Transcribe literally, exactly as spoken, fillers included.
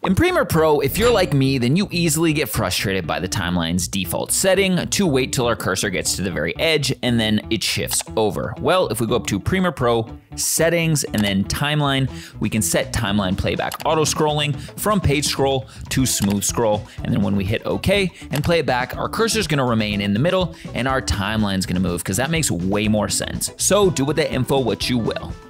In Premiere Pro, if you're like me, then you easily get frustrated by the timeline's default setting to wait till our cursor gets to the very edge and then it shifts over. Well, if we go up to Premiere Pro, Settings, and then Timeline, we can set timeline playback auto scrolling from page scroll to smooth scroll. And then when we hit OK and play it back, our cursor is gonna remain in the middle and our timeline's gonna move because that makes way more sense. So do with that info what you will.